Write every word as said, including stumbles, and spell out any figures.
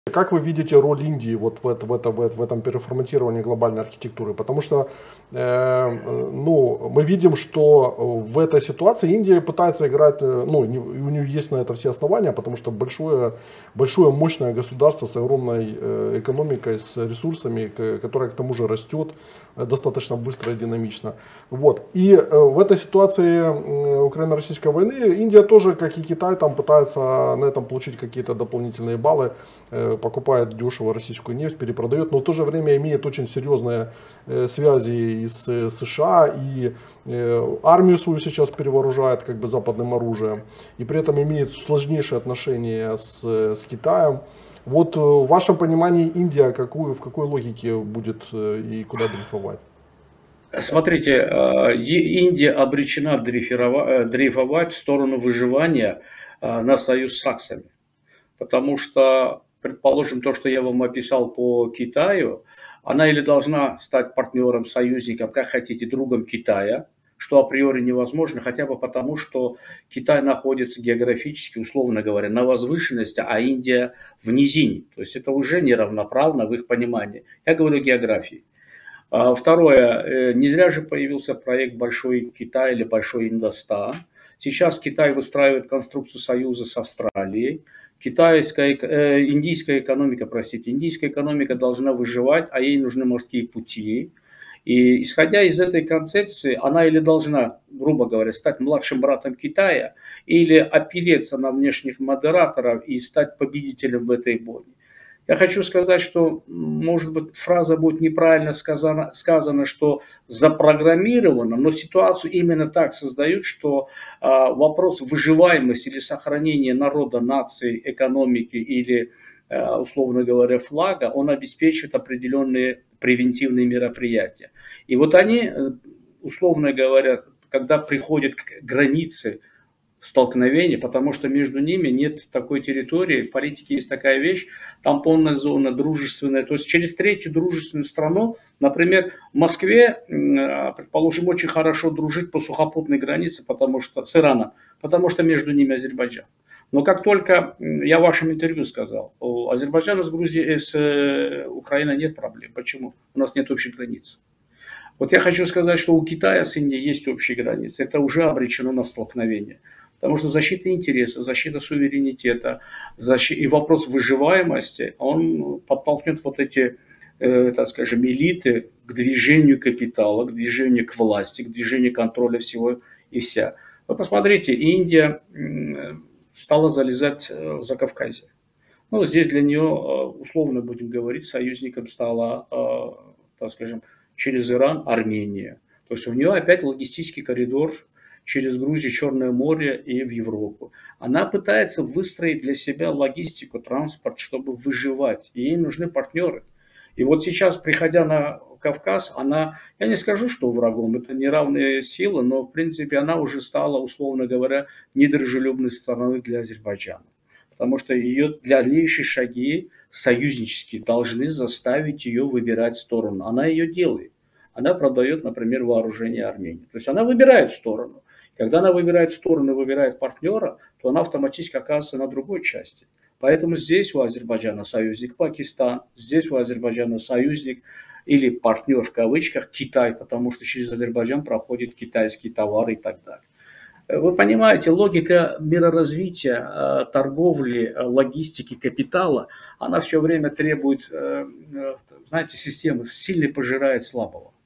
Как вы видите роль Индии вот в, это, в, это, в этом переформатировании глобальной архитектуры? Потому что э, ну, мы видим, что в этой ситуации Индия пытается играть, ну, не, у нее есть на это все основания, потому что большое, большое мощное государство с огромной э, экономикой, с ресурсами, которое к тому же растет достаточно быстро и динамично. Вот. И э, в этой ситуации э, Украино-российской войны Индия тоже, как и Китай, там пытается на этом получить какие-то дополнительные баллы, э, покупает дешево российскую нефть, перепродает, но в то же время имеет очень серьезные э, связи и с США, и э, армию свою сейчас перевооружает как бы западным оружием, и при этом имеет сложнейшие отношения с, с Китаем. Вот в вашем понимании Индия какую, в какой логике будет и куда дрейфовать? Смотрите, Индия обречена дрейфовать в сторону выживания на союз с саксами. Потому что, предположим, то, что я вам описал по Китаю, она или должна стать партнером, союзником, как хотите, другом Китая, что априори невозможно, хотя бы потому, что Китай находится географически, условно говоря, на возвышенности, а Индия в низине. То есть это уже неравноправно в их понимании. Я говорю о географии. Второе, не зря же появился проект «Большой Китай» или «Большой Индостан». Сейчас Китай выстраивает конструкцию союза с Австралией. Китайская, э, индийская экономика, простите, индийская экономика должна выживать, а ей нужны морские пути. И исходя из этой концепции, она или должна, грубо говоря, стать младшим братом Китая, или опереться на внешних модераторов и стать победителем в этой бойне. Я хочу сказать, что, может быть, фраза будет неправильно сказана, сказана, что запрограммировано, но ситуацию именно так создают, что э, вопрос выживаемости или сохранения народа, нации, экономики или, э, условно говоря, флага, он обеспечивает определенные превентивные мероприятия. И вот они, условно говоря, когда приходят к границе столкновения, потому что между ними нет такой территории, в политике есть такая вещь, тампонная зона, дружественная, то есть через третью дружественную страну, например, в Москве, предположим, очень хорошо дружить по сухопутной границе, потому что с Ираном, потому что между ними Азербайджан. Но как только, я в вашем интервью сказал, у Азербайджана с Грузией, с Украиной нет проблем. Почему? У нас нет общей границы. Вот я хочу сказать, что у Китая с Индией есть общие границы. Это уже обречено на столкновение. Потому что защита интереса, защита суверенитета защита, и вопрос выживаемости, он подтолкнет вот эти, э, так скажем, элиты к движению капитала, к движению к власти, к движению контроля всего и вся. Вы посмотрите, Индия э, стала залезать в Закавказье. Ну, здесь для нее, условно будем говорить, союзником стала, э, так скажем, через Иран Армения. То есть у нее опять логистический коридор через Грузию, Черное море и в Европу. Она пытается выстроить для себя логистику, транспорт, чтобы выживать. И ей нужны партнеры. И вот сейчас, приходя на Кавказ, она, я не скажу, что врагом, это неравные силы, но в принципе она уже стала, условно говоря, недружелюбной стороной для Азербайджана. Потому что ее дальнейшие шаги союзнические должны заставить ее выбирать сторону. Она ее делает. Она продает, например, вооружение Армении. То есть она выбирает сторону. Когда она выбирает сторону, выбирает партнера, то она автоматически оказывается на другой части. Поэтому здесь у Азербайджана союзник Пакистан, здесь у Азербайджана союзник или партнер в кавычках Китай, потому что через Азербайджан проходят китайские товары и так далее. Вы понимаете, логика мироразвития, торговли, логистики, капитала, она все время требует, знаете, системы сильно пожирает слабого.